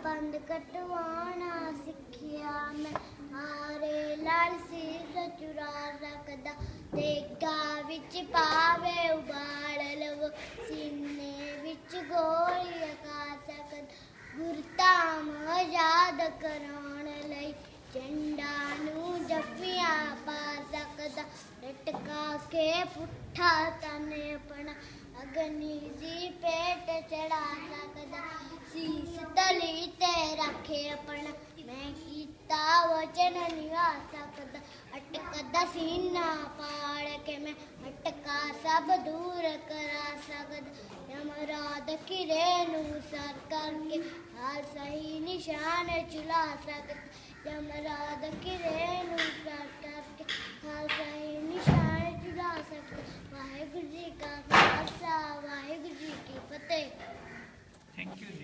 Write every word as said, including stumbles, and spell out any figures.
पंध कटवाना सिखिया मैं हारे लाल सीस चुरा सकदा तेगा विच पावे उबाल लवो सीने विच गोली खा सकदा गुरधाम आजाद कराउण लई झंडा नूं जफ्फियां पा सकदा लटका के पुठा तने अपना अग्नि दी पेट चढ़ा सकदा शीस तली ते रखे अपना मैं कीता वचन निभा सकदा अटकदा सीना पाड़ के मैं अटका सब दूर करा सकदा यमराज किरे नूं सर करके हाल सही निशान चुला सकदा यमराज किरे नूं सर करके हाल सही निशान चुला सकदा वाहिगुरू जी का खालसा वाहिगुरू जी की फतेह। Thank you.